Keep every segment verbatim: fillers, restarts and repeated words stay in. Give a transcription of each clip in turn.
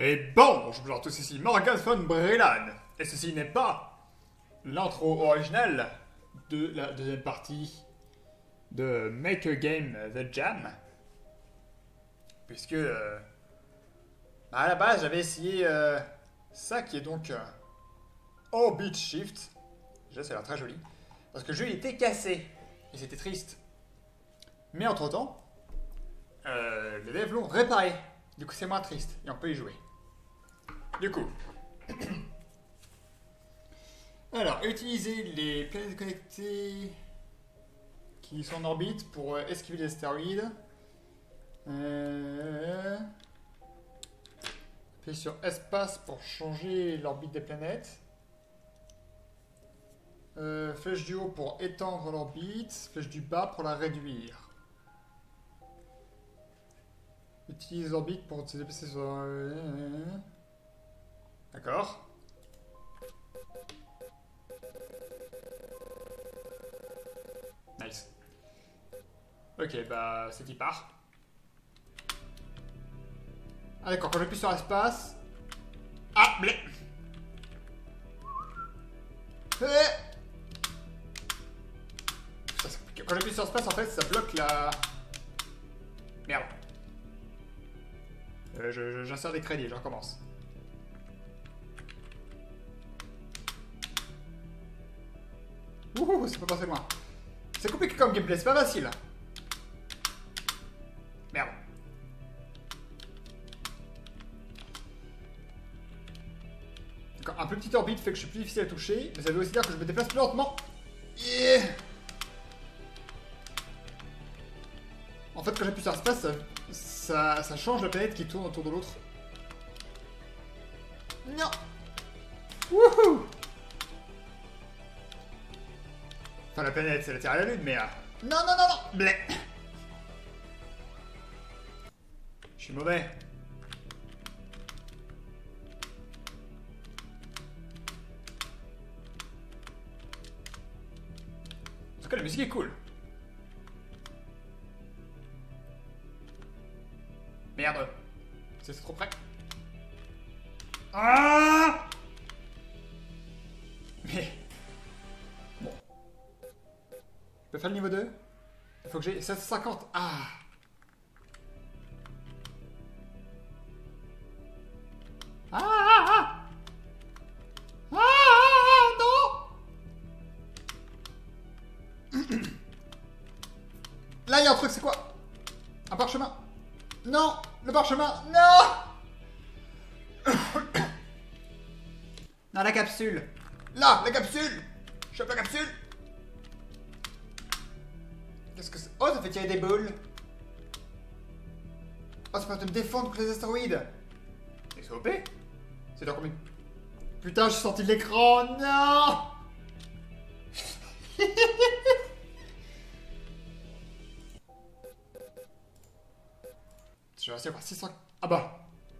Et bon, bonjour à tous, ici Morgan von Brillan. Et ceci n'est pas l'intro original de la deuxième partie de Make a Game The Jam. Puisque, euh, bah à la base, j'avais essayé euh, ça qui est donc euh, Orbit Shift. Déjà, ça a l'air très joli. Parce que le jeu il était cassé. Et c'était triste. Mais entre temps, euh, les devs l'ont réparé. Du coup, c'est moins triste. Et on peut y jouer. Du coup. Alors, utiliser les planètes connectées qui sont en orbite pour euh, esquiver les astéroïdes. Euh... Appuyer sur espace pour changer l'orbite des planètes. Euh, flèche du haut pour étendre l'orbite. Flèche du bas pour la réduire. Utilise l'orbite pour se déplacer sur... Euh... D'accord. Nice. Ok, bah, c'est qui part. Ah d'accord, quand j'appuie sur espace... Ah, blé. Eh Quand j'appuie sur espace, en fait, ça bloque la... Merde. Euh, je, je, j'insère des crédits, je recommence. Ouh, ça peut passer loin. C'est compliqué comme gameplay, c'est pas facile. Merde. D'accord, un peu petite orbite fait que je suis plus difficile à toucher, mais ça veut aussi dire que je me déplace plus lentement. Yeah. En fait, quand j'appuie sur espace, ça, ça, ça change la planète qui tourne autour de l'autre. Non. Wouhou. Enfin, la planète, c'est la Terre et la Lune, mais... Euh... Non, non, non, non. Blé. Je suis mauvais. En tout cas, la musique est cool. Merde. C'est trop près. Ah! Mais... Bon. Je peux faire le niveau deux? Il faut que j'ai sept cent cinquante. Ah! Ah! Ah! Ah! Ah! Non! Là, il y a un truc, c'est quoi? Un parchemin. Non! Le parchemin! Non! Non, la capsule! Là! La capsule! Chope la capsule! Qu'est-ce que c'est? Oh, ça fait tirer des boules! Oh, ça peut me défendre contre les astéroïdes! X O P? C'est dans combien? Putain, j'ai sorti de l'écran! Non! Je vais rester à six cents... Ah bah!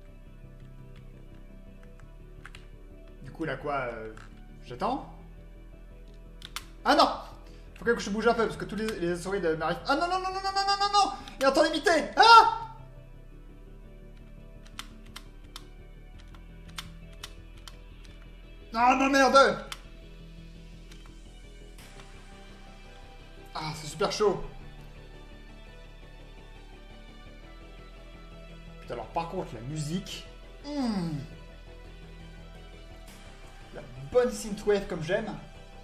Du coup, là, quoi euh, j'attends? Ah non! Faut que je bouge un peu, parce que tous les, les astéroïdes m'arrivent... Ah non, non, non, non, non, non, non, non, non! Il y a un temps limité! Ah! Ah non, merde! Ah, c'est super chaud! Alors par contre la musique, mmh, la bonne synthwave comme j'aime.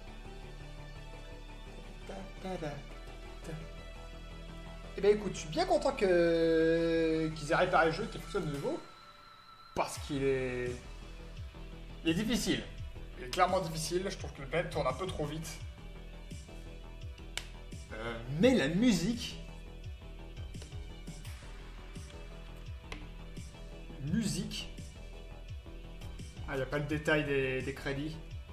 Et ben écoute, je suis bien content que qu'ils aient réparé le jeu, qu'il fonctionne de nouveau, parce qu'il est, il est difficile. Il est clairement difficile. Je trouve que le planète tourne un peu trop vite. Euh, mais la musique. Musique. Ah, il n'y a pas le détail des, des crédits.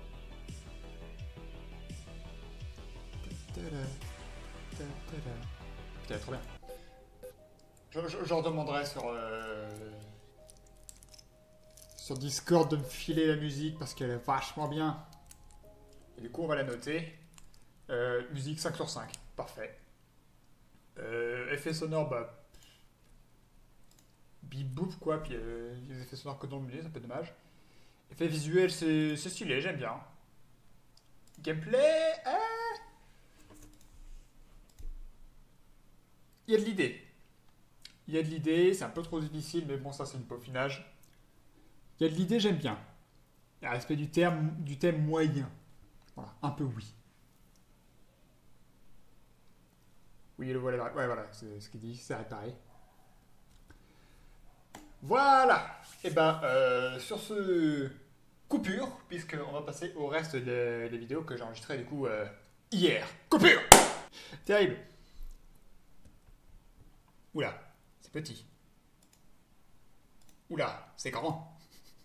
Putain, trop bien. Je, je, je leur demanderai sur, euh, sur Discord de me filer la musique parce qu'elle est vachement bien. Et du coup, on va la noter. Euh, musique cinq sur cinq. Parfait. Euh, effet sonore, bah... bip bouf quoi, puis euh, les effets sonores que dans le milieu, c'est un peu dommage. Effet visuel, c'est stylé, j'aime bien. Gameplay, ah il y a de l'idée. Il y a de l'idée, c'est un peu trop difficile, mais bon, ça c'est une peaufinage. Il y a de l'idée, j'aime bien. Il y a respect du, terme, du thème moyen. Voilà, un peu oui. Oui, le voilà, ouais, voilà, c'est ce qu'il dit, c'est réparé. Voilà. Et ben, euh, sur ce coupure, puisqu'on va passer au reste des, des vidéos que j'ai enregistrées du coup euh, hier. Coupure. Terrible. Oula, c'est petit. Oula, c'est grand.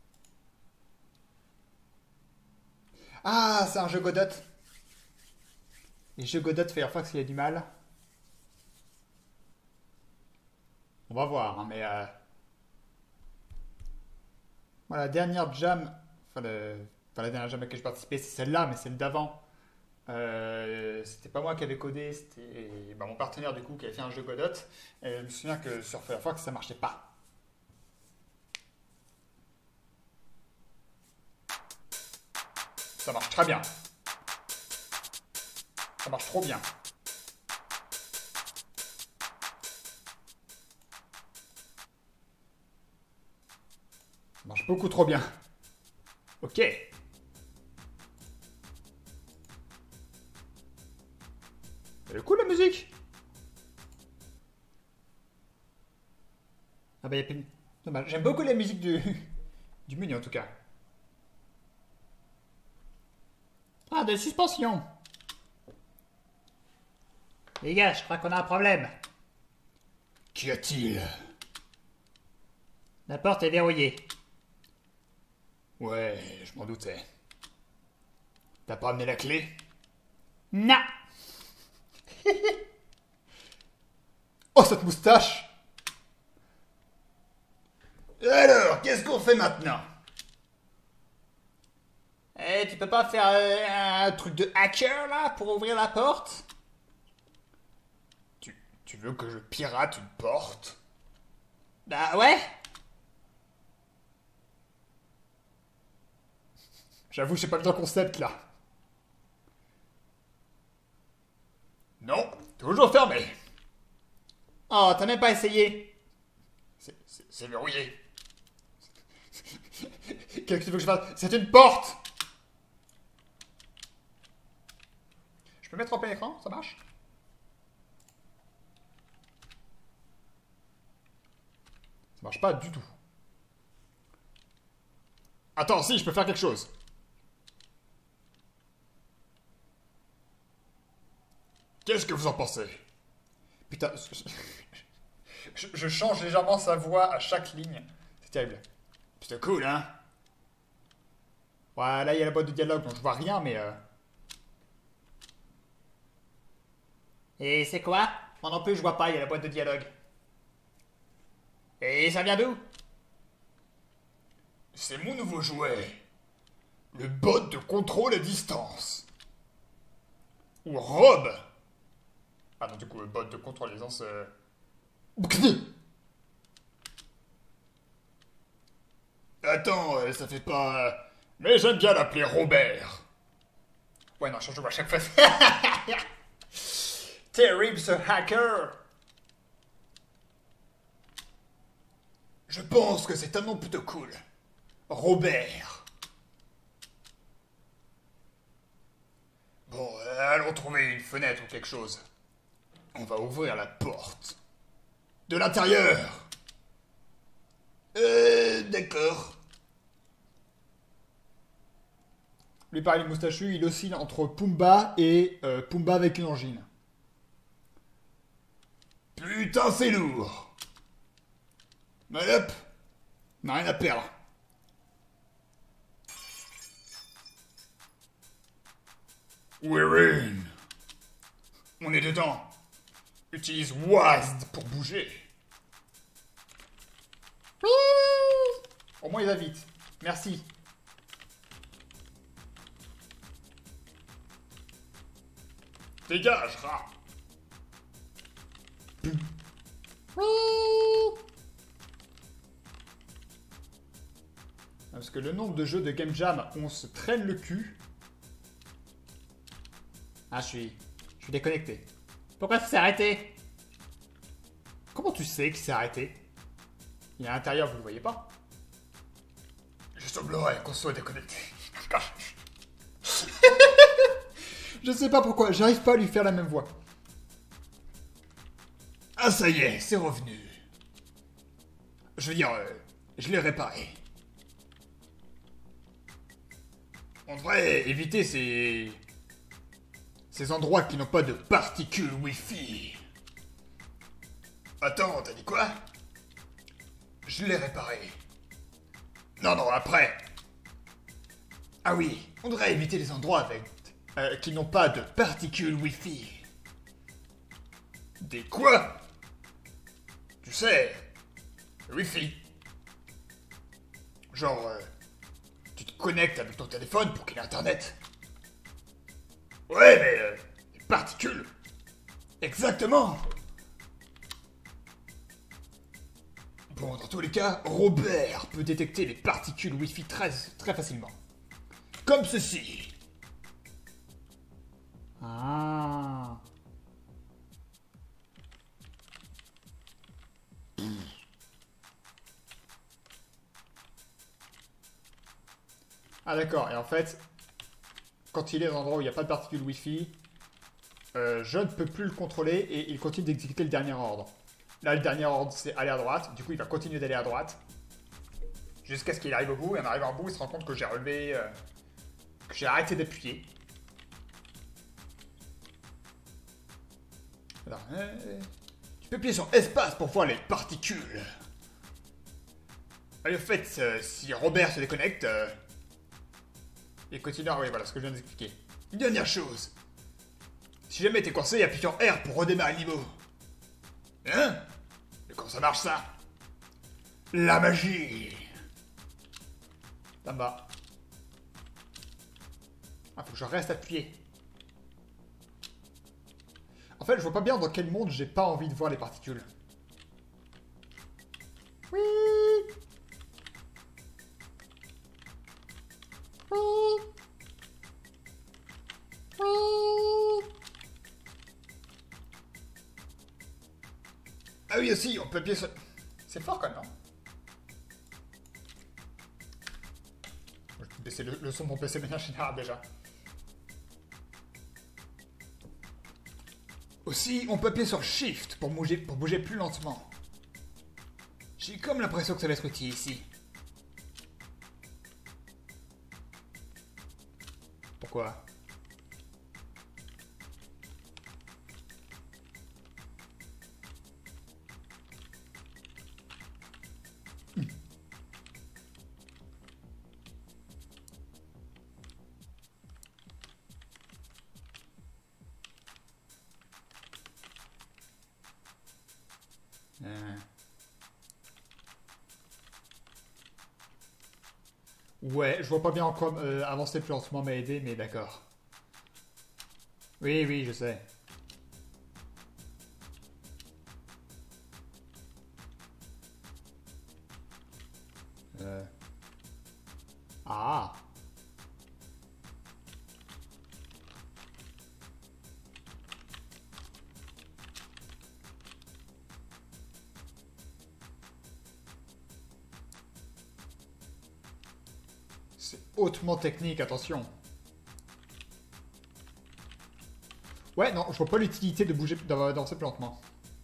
Ah, c'est un jeu Godot. Les jeux Godot, Firefox, il y a du mal. On va voir, hein, mais... Euh... Voilà, la dernière jam... Enfin, le... enfin, la dernière jam à laquelle j'ai participé, c'est celle-là, mais celle d'avant. Euh, c'était pas moi qui avais codé, c'était bah, mon partenaire du coup qui avait fait un jeu Godot. Et je me souviens que sur Firefox, ça marchait pas. Ça marche très bien. Ça marche trop bien. Ça marche beaucoup trop bien. Ok. Elle est cool la musique. Ah bah y'a plus... Dommage. J'aime beaucoup la musique du... du menu en tout cas. Ah, de suspension. Les gars, je crois qu'on a un problème. Qu'y a-t-il? La porte est verrouillée. Ouais, je m'en doutais. T'as pas amené la clé? Non. Oh, cette moustache! Alors, qu'est-ce qu'on fait maintenant? Eh, tu peux pas faire euh, un truc de hacker, là, pour ouvrir la porte? Tu, tu veux que je pirate une porte? Bah ouais. J'avoue, j'ai pas le temps concept, là. Non, toujours fermé. Oh, t'as même pas essayé. C'est verrouillé. Qu'est-ce que tu veux que je fasse? C'est une porte. Je peux mettre en plein écran? Ça marche? Ça marche pas du tout. Attends, si, je peux faire quelque chose. Qu'est-ce que vous en pensez? Putain, je, je change légèrement sa voix à chaque ligne. C'est terrible. C'est cool, hein? Ouais, là, il y a la boîte de dialogue, donc je vois rien, mais... Euh... Et c'est quoi? Moi non plus, je vois pas, il y a la boîte de dialogue. Et ça vient d'où? C'est mon nouveau jouet. Le bot de contrôle à distance. Ou Rob. Ah non, du coup, le bot de contrôle à distance... Euh... Attends, euh, ça fait pas... Euh... Mais j'aime bien l'appeler Robert. Ouais, non, je change de voix à chaque fois. Terrible, ce hacker. Je pense que c'est un nom plutôt cool. Robert. Bon, euh, allons trouver une fenêtre ou quelque chose. On va ouvrir la porte. De l'intérieur. Euh, d'accord. Lui, pareil, le moustachu, il oscille entre Pumba et euh, Pumba avec une angine. Putain, c'est lourd. Mais hop, on n'a rien à perdre. We're in. On est dedans. Utilise W A S D pour bouger. Au moins il va vite. Merci. Dégage, rat. Parce que le nombre de jeux de Game Jam où on se traîne le cul... Ah, je suis... Je suis déconnecté. Pourquoi ça s'est arrêté? Comment tu sais qu'il s'est arrêté? Il est à l'intérieur, vous le voyez pas? Je semblerait qu'on soit déconnecté. Je sais pas pourquoi, j'arrive pas à lui faire la même voix. Ah ça y est, c'est revenu. Je veux dire, euh, je l'ai réparé. On devrait éviter ces... Ces endroits qui n'ont pas de particules Wi-Fi. Attends, t'as dit quoi? Je l'ai réparé. Non, non, après. Ah oui, on devrait éviter les endroits avec... Euh, qui n'ont pas de particules Wi-Fi. Des quoi? Tu sais, le Wi-Fi. Genre, euh, tu te connectes avec ton téléphone pour qu'il ait Internet. Ouais, mais... Euh, des particules. Exactement. Bon, dans tous les cas, Robert peut détecter les particules Wi-Fi très, très facilement. Comme ceci. Ah. Ah d'accord, et en fait, quand il est dans un endroit où il n'y a pas de particules Wi-Fi, euh, je ne peux plus le contrôler et il continue d'exécuter le dernier ordre. Là, le dernier ordre, c'est aller à droite, du coup il va continuer d'aller à droite, jusqu'à ce qu'il arrive au bout, et en arrivant au bout, il se rend compte que j'ai relevé, euh, que j'ai arrêté d'appuyer. Alors, euh, tu peux appuyer sur espace pour voir les particules. Et en fait, euh, si Robert se déconnecte, euh, il continue à... Oui, voilà ce que je viens d'expliquer. Une dernière chose. Si jamais t'es coincé, appuie sur R pour redémarrer le niveau. Hein? Mais comment ça marche ça? La magie. Là-bas. Ah, faut que je reste appuyé. En fait, je vois pas bien dans quel monde j'ai pas envie de voir les particules. Oui. Oui. Oui. Ah oui, aussi, on peut appuyer sur... C'est fort quand même, non? Je vais baisser le, le son de mon P C de manière générale déjà. Aussi, on peut appuyer sur Shift pour bouger, pour bouger plus lentement. J'ai comme l'impression que ça va être utile ici. Pourquoi? hmm. euh... Ouais, je vois pas bien en quoi euh, avancer plus lentement m'a aidé, mais d'accord. Oui, oui, je sais. Euh... Ah. C'est hautement technique, attention. Ouais, non, je vois pas l'utilité de bouger, d'avancer plus lentement.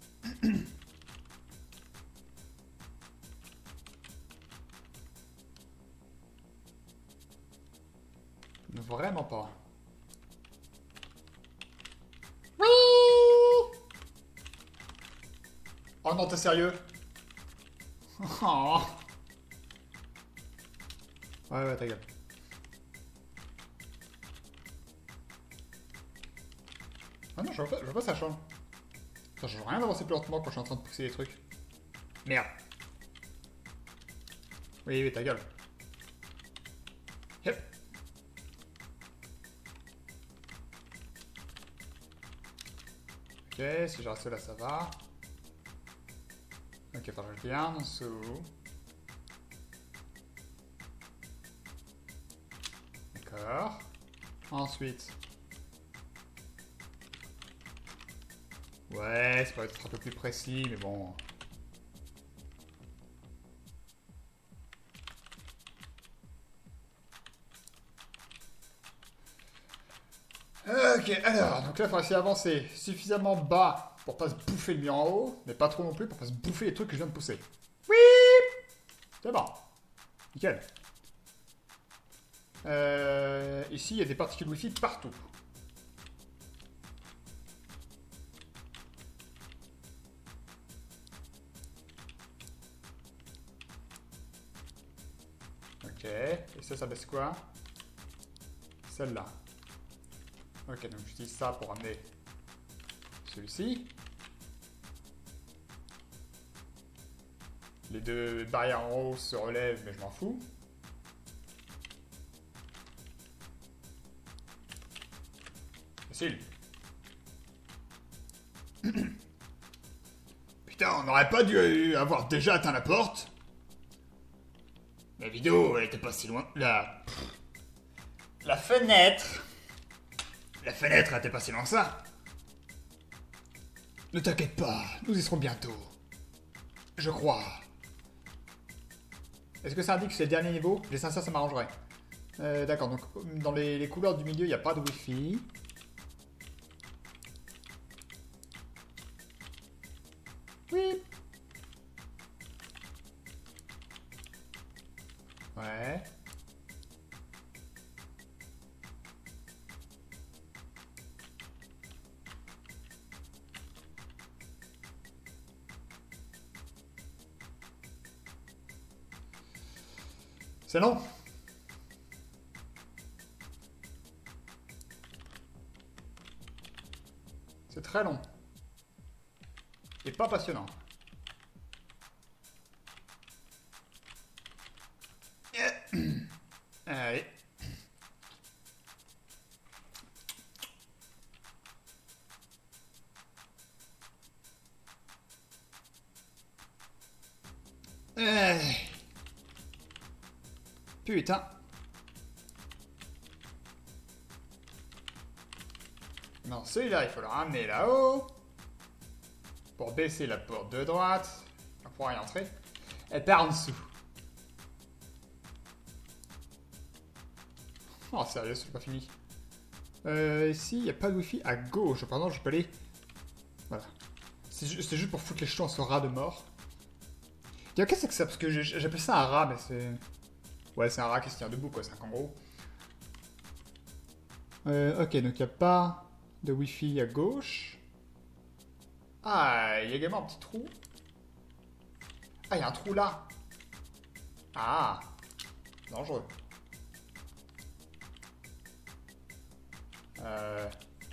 Vraiment pas. Oui. Oh non, t'es sérieux? Oh. Ouais, ouais, ta gueule. Ah non, je vois pas, je vois pas ça change. Ça change rien d'avancer plus lentement quand je suis en train de pousser les trucs. Merde. Oui, oui, ta gueule. Yep. Ok, si je reste là, ça va. Ok, faudra que je vienne en dessous. D'accord. Ensuite. Ouais, ça pourrait être un peu plus précis, mais bon. Ok, alors, donc là, il faut essayer d'avancer suffisamment bas pour pas se bouffer le mur en haut, mais pas trop non plus pour pas se bouffer les trucs que je viens de pousser. Oui. C'est bon. Nickel. Euh, ici, il y a des particules Wi-Fi partout. Ok, et ça, ça baisse quoi? Celle-là. Ok, donc j'utilise ça pour amener celui-ci. Les deux barrières en haut se relèvent, mais je m'en fous. Facile. Putain, on n'aurait pas dû avoir déjà atteint la porte. La vidéo, elle était pas si loin. La... La fenêtre. La fenêtre, elle était pas si loin que ça. Ne t'inquiète pas, nous y serons bientôt. Je crois. Est-ce que ça indique que c'est le dernier niveau? Les sincère, ça m'arrangerait. Euh, D'accord, donc dans les, les couleurs du milieu, il n'y a pas de Wi-Fi. Oui. Ouais. C'est long. C'est très long. Et pas passionnant. Allez. Euh... Putain. Non, celui-là, il faut le ramener là-haut. Pour baisser la porte de droite. On pourra y entrer. Et par en dessous. Oh, sérieux, c'est pas fini. Euh, ici, il n'y a pas de Wi-Fi à gauche. Pardon, je peux aller... Voilà. C'est ju juste pour foutre les jetons à ce rat de mort. Qu'est-ce que c'est que ça? Parce que j'appelle ça un rat, mais c'est... Ouais, c'est un rat qui se tient debout, quoi. C'est un kangourou. Euh, ok, donc il n'y a pas de Wi-Fi à gauche. Ah, il y a également un petit trou. Ah, il y a un trou là. Ah, dangereux. Euh...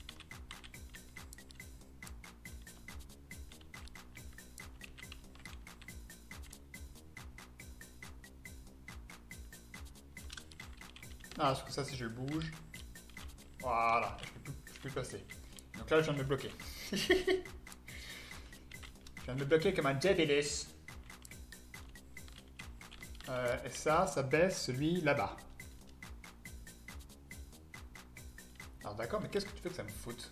Ah, parce que ça, si je le bouge... Voilà, je peux plus, je peux plus passer. Donc là, je viens de me bloquer. Je viens de me bloquer comme un Devilis. Euh, et ça, ça baisse celui là-bas. Alors d'accord, mais qu'est-ce que tu fais que ça me foute?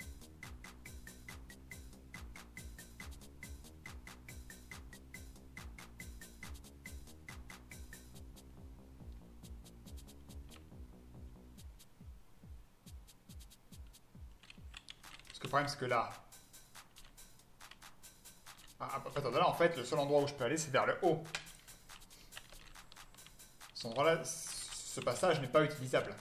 Parce que le problème, c'est que là... Ah, attends, là, en fait, le seul endroit où je peux aller, c'est vers le haut. Cet endroit-là, ce passage n'est pas utilisable.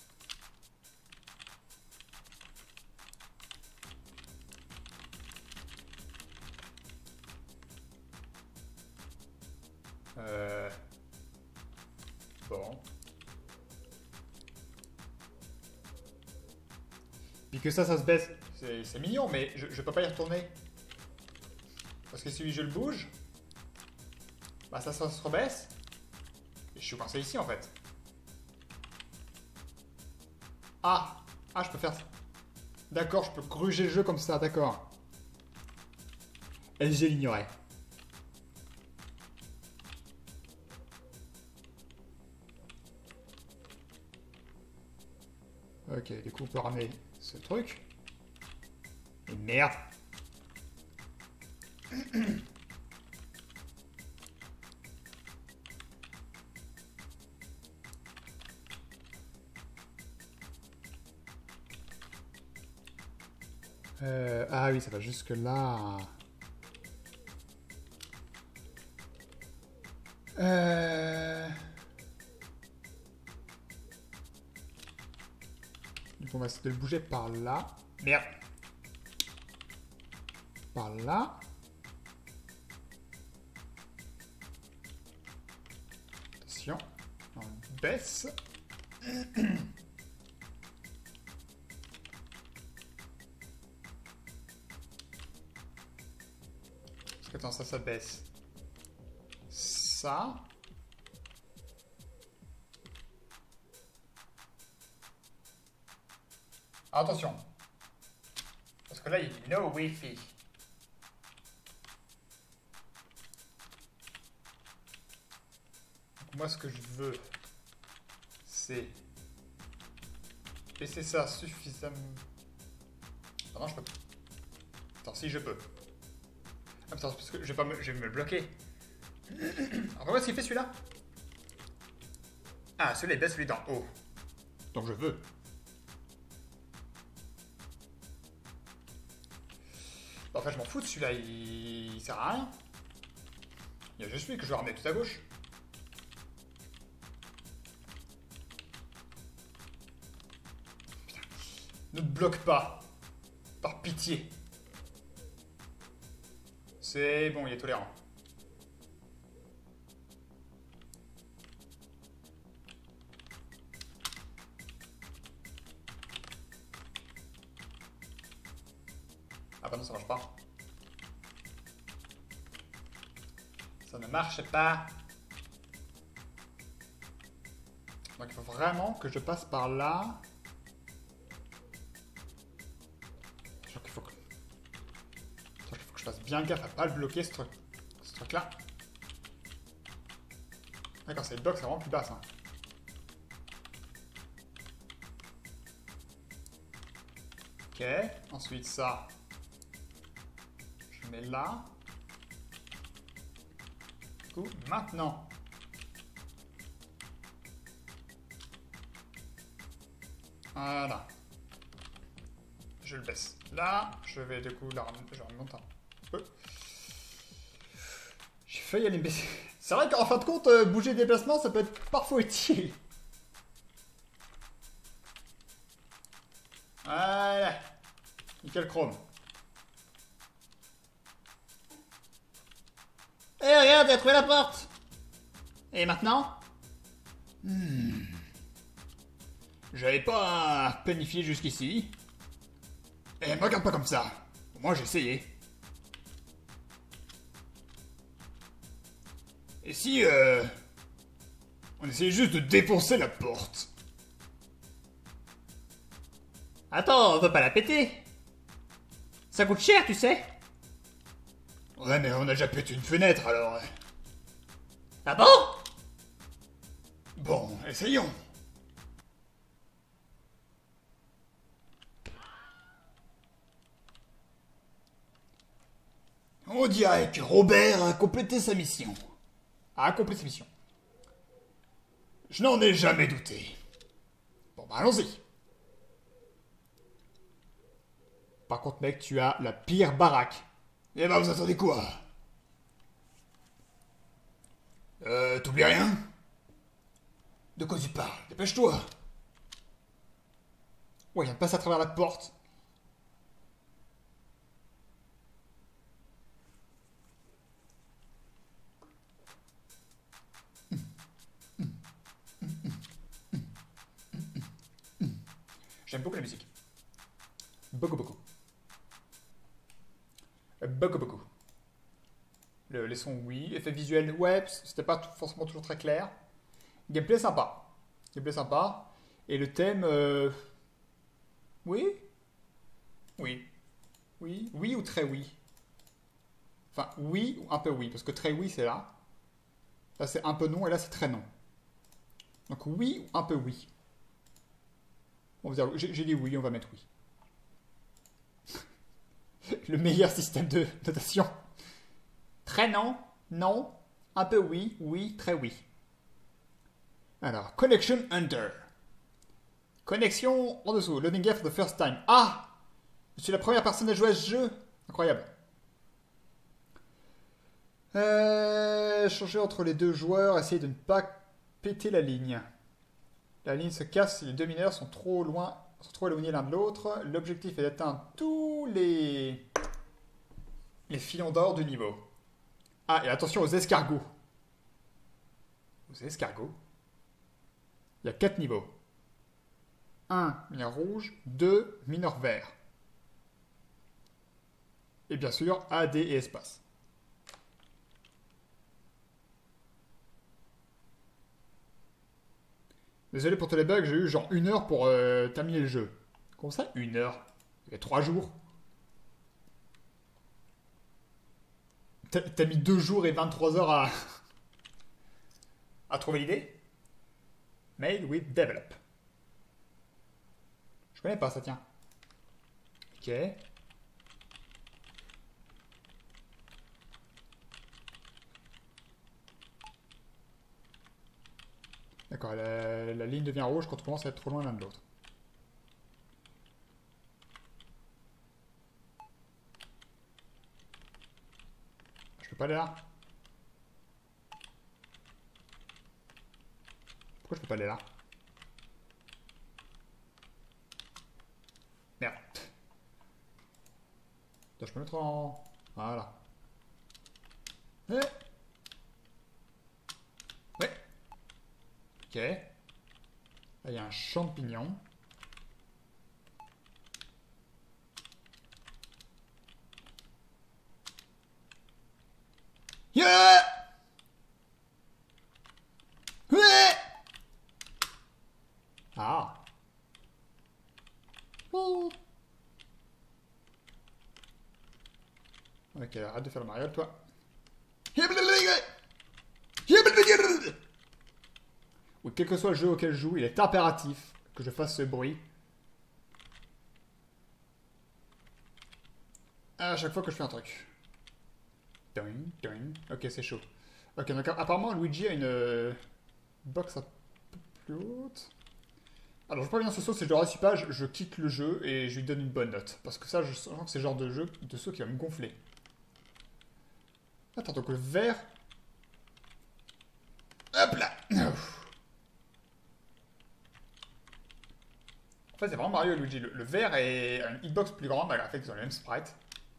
Euh... Bon. Puis que ça, ça se baisse. C'est mignon, mais je, je peux pas y retourner. Parce que si je le bouge, bah ça, ça se rebaisse. Et je suis coincé ici, en fait. Ah! Ah, je peux faire ça. D'accord, je peux gruger le jeu comme ça, d'accord. S G l'ignorait. Ok, du coup, on peut ramener ce truc. Et merde. Euh, ah oui, ça va jusque là. Euh... Donc on va essayer de le bouger par là. Merde. Par là. Attention. On baisse. Attends, ça, ça baisse. Ça. Attention. Parce que là, il dit no Wi-Fi. Donc moi, ce que je veux, c'est baisser ça suffisamment. Ah non, je peux pas. Attends, si je peux. Ah, attends, parce que je vais, pas me... je vais me bloquer. Alors, comment est-ce qu'il fait celui-là? Ah, celui-là, il baisse celui d'en haut. Donc je veux. Bon, enfin, je m'en fous de celui-là, il... il sert à rien. Il y a juste lui que je vais ramener tout à gauche. Putain. Ne te bloque pas. Par pitié. C'est bon, il est tolérant. Ah bah non, ça marche pas. Ça ne marche pas. Donc il faut vraiment que je passe par là. Donc il faut que... Donc, il faut que je fasse bien gaffe à pas le bloquer, ce truc. Ce truc là. D'accord, c'est le bloc, c'est vraiment plus basse. Hein. Ok, ensuite ça. Je mets là. Du coup, maintenant. Voilà. Je le baisse. Là, je vais du coup la ramener. Je remonte un peu. J'ai failli aller me baisser. C'est vrai qu'en fin de compte, euh, bouger des déplacements, ça peut être parfois utile. Voilà. Nickel chrome. Eh hey, regarde, t'as trouvé la porte. Et maintenant hmm. J'avais pas planifié jusqu'ici. Eh, me regarde pas comme ça. Moi, j'ai essayé. Et si, euh... on essayait juste de défoncer la porte? Attends, on veut pas la péter. Ça coûte cher, tu sais. Ouais, mais on a déjà pété une fenêtre, alors... Ah bon? Bon, essayons. On dirait que Robert a complété sa mission. A accompli sa mission. Je n'en ai jamais douté. Bon, bah allons-y. Par contre, mec, tu as la pire baraque. Eh ben, vous attendez quoi? Euh, t'oublies rien? De quoi tu parles? Dépêche-toi. Ouais, il vient de passer à travers la porte. J'aime beaucoup la musique. Beaucoup, beaucoup. Beaucoup, beaucoup. Le, les sons, oui. Effet visuel, ouais, c'était pas forcément toujours très clair. Gameplay sympa. Gameplay sympa. Et le thème... Euh... Oui. Oui. Oui. Oui ou très oui. Enfin, oui ou un peu oui. Parce que très oui, c'est là. Là, c'est un peu non et là, c'est très non. Donc oui ou un peu oui. On va dire, j'ai j'ai dit oui, on va mettre oui. Le meilleur système de notation. Très non, non, un peu oui, oui, très oui. Alors, connection under. Connexion en dessous. Loading game for the first time. Ah! Je suis la première personne à jouer à ce jeu. Incroyable. Euh, changer entre les deux joueurs. Essayer de ne pas péter la ligne. La ligne se casse si les deux mineurs sont trop loin, sont trop éloignés l'un de l'autre. L'objectif est d'atteindre tous les... les filons d'or du niveau. Ah, et attention aux escargots. Aux escargots. Il y a quatre niveaux. un, mineur rouge. deux, mineur vert. Et bien sûr, A, D et espace. Désolé pour tous les bugs, j'ai eu genre une heure pour euh, terminer le jeu. Comment ça, une heure? Il y a trois jours. T'as mis deux jours et vingt-trois heures à... à trouver l'idée? Made with develop. Je connais pas ça, tiens. Ok. D'accord, la, la ligne devient rouge quand on commence à être trop loin l'un de l'autre. Je peux pas aller là? Pourquoi je peux pas aller là? Merde. Attends, je peux mettre en... Voilà. Ouais. Ouais. Ok. Là, il y a un champignon. Yeah! Ouais! Ah. Oh. Ok, arrête de faire le mariole, toi. Ou quel que soit le jeu auquel je joue, il est impératif que je fasse ce bruit à chaque fois que je fais un truc. Ok, c'est chaud. Ok, donc apparemment Luigi a une euh, box un peu plus haute. Alors je préviens ce saut, si je le réussis pas, je, je quitte le jeu et je lui donne une bonne note. Parce que ça, je sens que c'est le genre de jeu, de saut qui va me gonfler. Attends, donc le vert... Hop là. En fait, c'est vraiment Mario et Luigi. Le, le vert est une hitbox plus grande, en fait, ils ont le même sprite.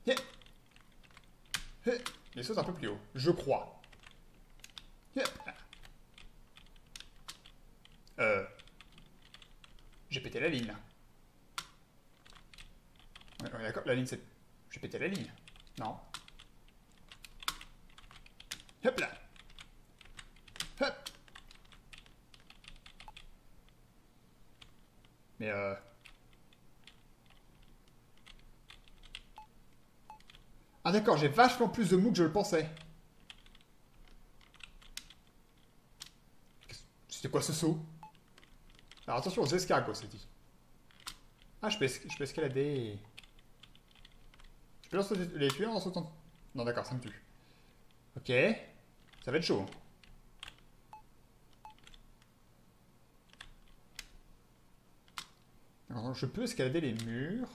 Les sauts un peu plus haut, je crois. Euh... J'ai pété la ligne, là. Ouais, ouais, d'accord, la ligne, c'est... J'ai pété la ligne. Non. Hop là. Hop. Mais euh... Ah d'accord, j'ai vachement plus de mou que je le pensais. C'était quoi ce saut? Alors attention aux escargots, c'est dit. Ah, je peux, je peux escalader. Je peux lancer les tuer en sautant. Non d'accord, ça me tue. Ok. Ça va être chaud. Alors, je peux escalader les murs.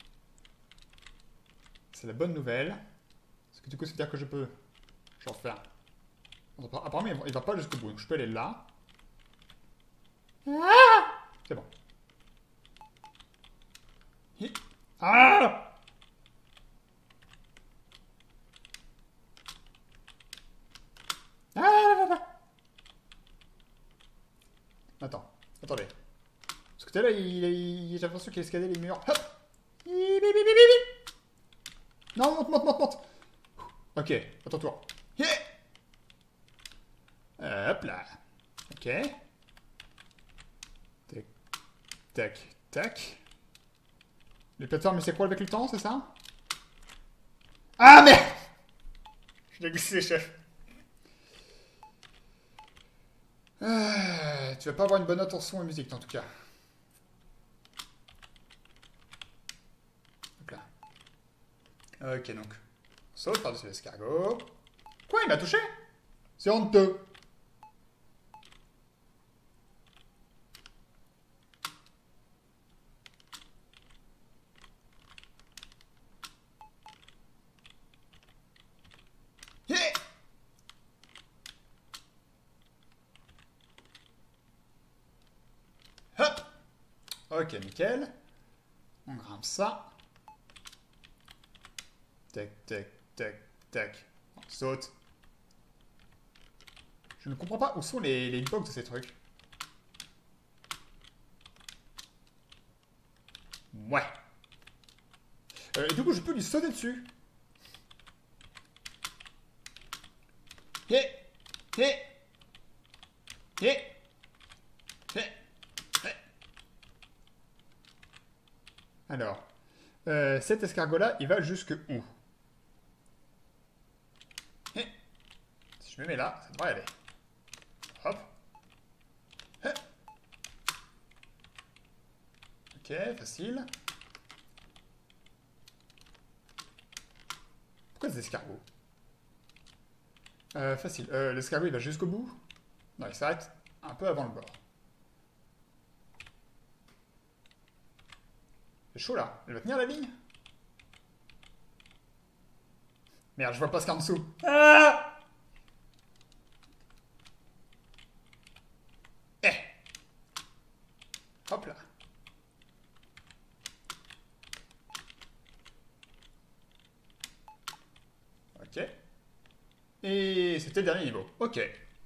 C'est la bonne nouvelle. Parce que du coup, ça veut dire que je peux... J'en faire... Apparemment, il ne va pas jusqu'au bout. Donc, je peux aller là. Ah, c'est bon. Ah, ah. Attends. Attendez. Parce que là, il, il, j'ai l'impression qu'il a escaladé les murs. Hop. Non, monte, monte, monte, monte. Ok, à ton tour. Hop là. Ok. Tac, tac, tac. Les plateformes s'écroulent avec le temps, c'est ça? Ah, mais je l'ai glissé, chef. Ah, tu vas pas avoir une bonne note en son et musique, en tout cas. Ok, donc. On saute par-dessus l'escargot. Quoi, il m'a touché? C'est honteux. Yeah. Hop. Ok, nickel. On grimpe ça. Tac, tac, tac, tac. On saute. Je ne comprends pas où sont les, les hitbox de ces trucs. Ouais. Euh, et du coup, je peux lui sauter dessus. Hé. Hé. Hé. Hé. Hé. Alors. Euh, cet escargot-là, il va jusque où? Hé. Si je me mets là, ça devrait aller. Hop. Hé. Ok, facile. Pourquoi des escargots? euh, Facile. Euh, L'escargot, il va jusqu'au bout? Non, il s'arrête un peu avant le bord. C'est chaud, là. Il va tenir la ligne? Merde, je vois pas ce qu'il y a en dessous. Ah! Eh! Hop là. Ok. Et c'était le dernier niveau. Ok.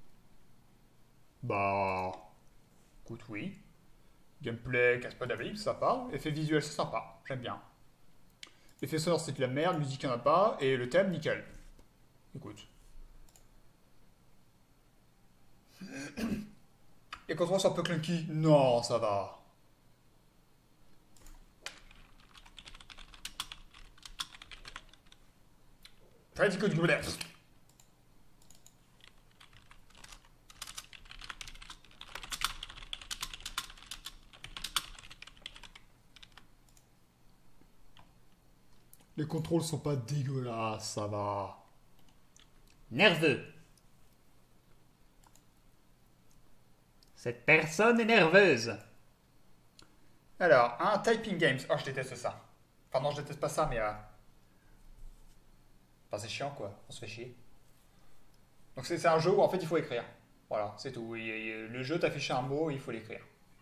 Bah... Écoute, oui. Gameplay, casse-pas d'abri, c'est sympa. Effet visuel, c'est sympa. J'aime bien. Effet sonore, c'est de la merde. Musique, il n'y en a pas. Et le thème, nickel. Écoute. Et quand on voit c'est un peu clunky, non, ça va. Pretty good good. Les contrôles sont pas dégueulasses, ça va. Nerveux. Cette personne est nerveuse. Alors, un typing games. Oh, je déteste ça. Enfin, non, je déteste pas ça, mais... Euh... Enfin, c'est chiant, quoi. On se fait chier. Donc, c'est un jeu où, en fait, il faut écrire. Voilà, c'est tout. Et, le jeu t'affiche un mot, il faut l'écrire.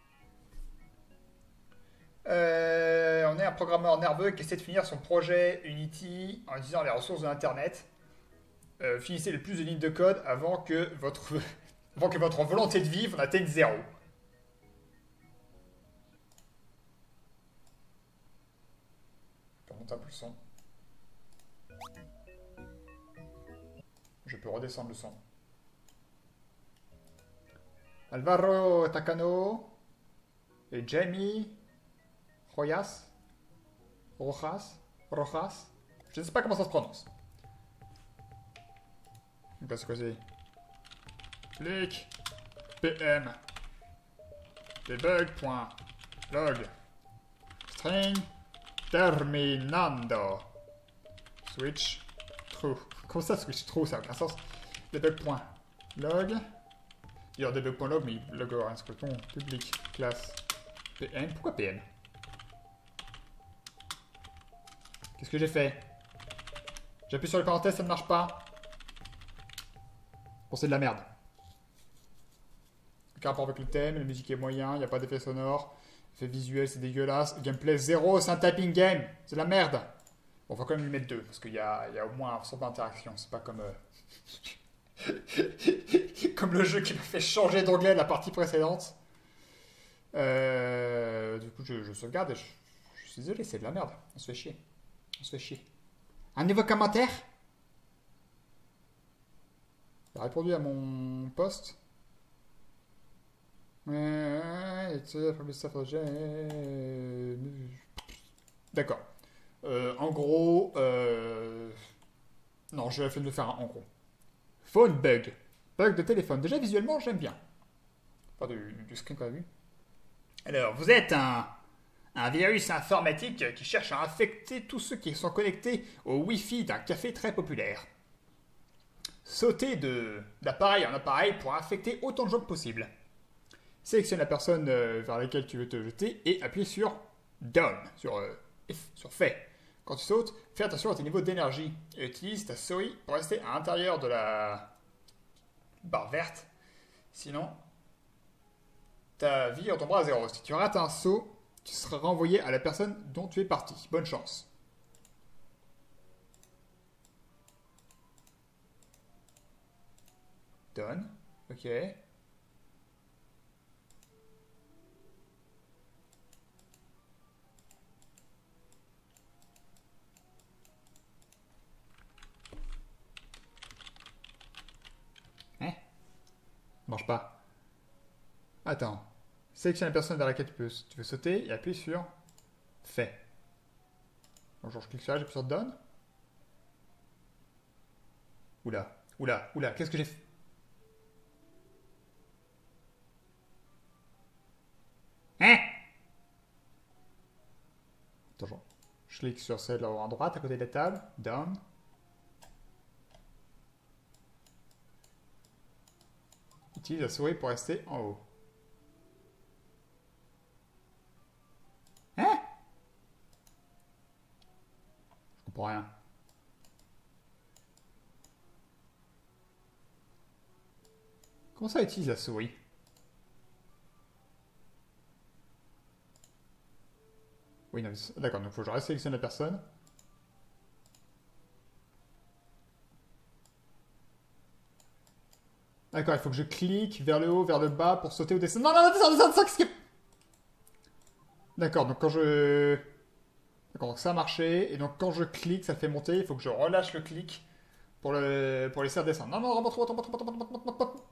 Euh, on est un programmeur nerveux qui essaie de finir son projet Unity en utilisant les ressources de l'Internet. Euh, finissez le plus de lignes de code avant que votre, avant que votre volonté de vivre n'atteigne zéro. Je peux monter un peu le son. Je peux redescendre le son. Alvaro Takano et Jamie Rojas Rojas Rojas. Je ne sais pas comment ça se prononce. Parce que c'est clic pm debug.log string terminando switch true. Comment ça switch true, ça n'a aucun sens. Debug.log il y a debug.log mais il log inscription public classe pn. Pourquoi pn? Qu'est-ce que j'ai fait? J'appuie sur le parenthèse, ça ne marche pas. Bon, c'est de la merde. Aucun rapport avec le thème, la musique est moyen, il n'y a pas d'effet sonore. Effet visuel, c'est dégueulasse. Gameplay zéro, c'est un typing game. C'est de la merde. Bon, faut quand même lui mettre deux, parce qu'il y a, il y a au moins un sorte d'interaction. C'est pas comme... Euh... comme le jeu qui m'a fait changer d'onglet de la partie précédente. Euh... Du coup, je, je sauvegarde et je, je suis désolé, c'est de la merde. On se fait chier. On se fait chier. Un nouveau commentaire? Il a répondu à mon post. D'accord. Euh, en gros, euh... non, je vais faire de le faire un en gros. Phone bug. Bug de téléphone. Déjà, visuellement, j'aime bien. Pas du, du screen qu'on a vu. Alors, vous êtes un, Un virus informatique qui cherche à infecter tous ceux qui sont connectés au Wi-Fi d'un café très populaire. Sauter de d'appareil en appareil pour infecter autant de gens que possible. Sélectionne la personne euh, vers laquelle tu veux te jeter et appuie sur Down, sur, euh, F, sur Fait. Quand tu sautes, fais attention à tes niveaux d'énergie et utilise ta souris pour rester à l'intérieur de la barre verte. Sinon, ta vie retombera à zéro. Si tu rates un saut, tu seras renvoyé à la personne dont tu es parti. Bonne chance. Done. Ok. Hein? Marche pas. Attends. Sélectionne la personne vers laquelle tu, peux, tu veux sauter et appuie sur Fait. Bonjour, je clique sur là, j'appuie sur Done. Oula, oula, oula, qu'est-ce que j'ai fait? Hein? Attends, je clique sur celle là en droite à côté de la table. Down. Utilise la souris pour rester en haut. Hein? Je comprends rien. Comment ça utilise la souris? Oui, non, d'accord, donc il faut que je sélectionne la personne. D'accord, il faut que je clique vers le haut, vers le bas pour sauter ou descendre. Non, non, non, descends, descends, descends, qu'est-ce que... D'accord, donc quand je... D'accord, donc ça a marché, et donc quand je clique, ça fait monter, il faut que je relâche le clic pour, le... pour laisser redescendre. Non, non, remonte, remonte, remonte, remonte, remonte, remonte, remonte, remonte.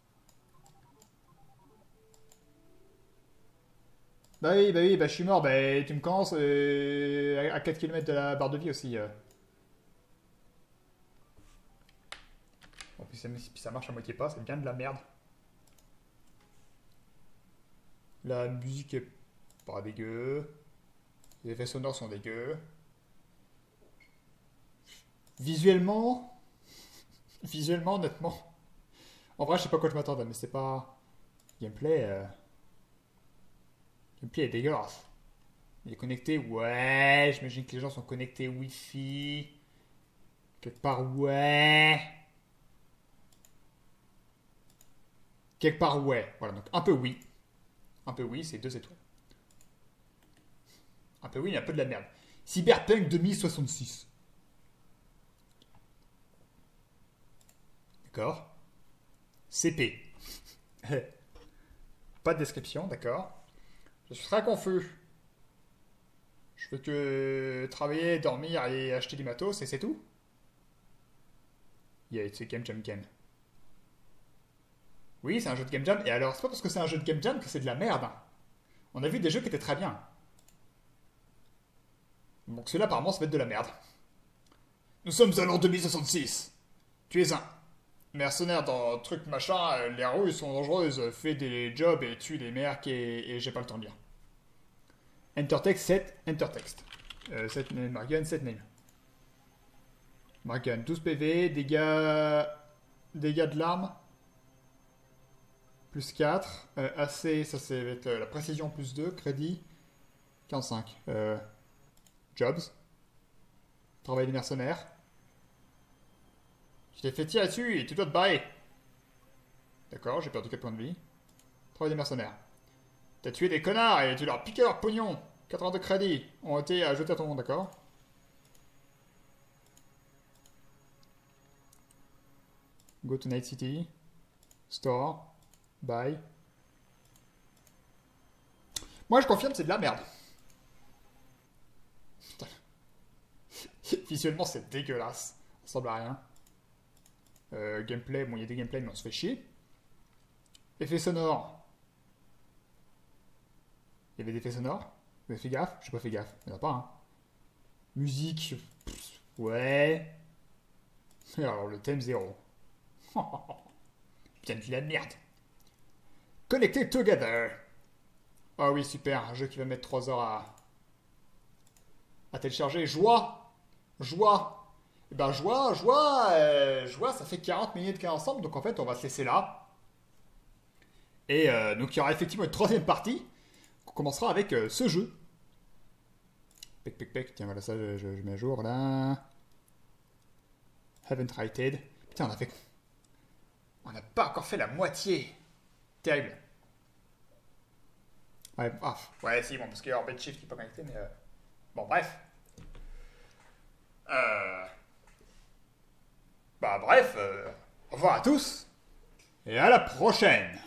Bah oui, bah oui, bah je suis mort, bah tu me canses euh, à quatre kilomètres de la barre de vie aussi. Euh. Bon, puis, ça, puis ça marche à moitié pas, c'est bien de la merde. La musique est pas dégueu. Les effets sonores sont dégueux. Visuellement, visuellement, honnêtement. En vrai, je sais pas quoi je m'attendais, mais c'est pas... Gameplay... Euh... Gameplay est dégueulasse. Il est connecté, ouais. J'imagine que les gens sont connectés Wi-Fi. Quelque part, ouais. Quelque part, ouais. Voilà, donc un peu oui. Un peu oui, c'est deux étoiles. Un peu oui, mais un peu de la merde. Cyberpunk deux mille soixante-six. D'accord. C P. Pas de description, d'accord. Je suis très confus. Je fais que travailler, dormir et acheter du matos et c'est tout. Yeah, it's a game jam game. Oui, c'est un jeu de game jam. Et alors, c'est pas parce que c'est un jeu de game jam que c'est de la merde. On a vu des jeux qui étaient très bien. Donc celui-là, apparemment, ça va être de la merde. Nous sommes à l'an deux mille soixante-six. Tu es un mercenaire dans truc machin, les roues sont dangereuses, fais des jobs et tue les mercs et, et j'ai pas le temps de lire. Entertext sept, Entertext. Euh, sept name, Margun, sept name. Margun, douze P V, dégâts... Dégâts de l'arme. Plus quatre. Euh, A C, ça c'est avec la précision plus deux. Crédit, quarante-cinq. Euh, jobs. Travail des mercenaires. Je t'ai fait tirer dessus et tu dois te barrer. D'accord, j'ai perdu quatre points de vie. Travail des mercenaires. T'as tué des connards et tu leur as piqué leur pognon. quatre-vingt-deux crédits ont été ajoutés à ton nom, d'accord? Go to Night City. Store. Buy. Moi je confirme, c'est de la merde. Visuellement c'est dégueulasse. Ça ressemble à rien. Euh, gameplay, bon il y a des gameplays mais on se fait chier. Effets sonores. Il y avait des effets sonores. Vous avez fait gaffe? J'ai pas fait gaffe. Il n'y en a pas, hein. Musique. Pff, ouais. Et alors le thème zéro. Bien de la merde. Connected together. Ah oui, super, un jeu qui va mettre trois heures à, à télécharger. Joie Joie Eh ben, joie, joie, euh, joie, ça fait quarante minutes qu'on est ensemble, donc en fait, on va se laisser là. Et euh, donc, il y aura effectivement une troisième partie. On commencera avec euh, ce jeu. Pec, pec, pec. Tiens, voilà, ça, je, je, je mets à jour là. Haven't rated. Putain, on a fait. On n'a pas encore fait la moitié. Terrible. Ouais, ah, ouais, si, bon, parce qu'il y a Orbit Shift qui n'est pas connecté, mais. Euh... Bon, bref. Euh. Bah, bref, euh... au revoir à tous. Et à la prochaine.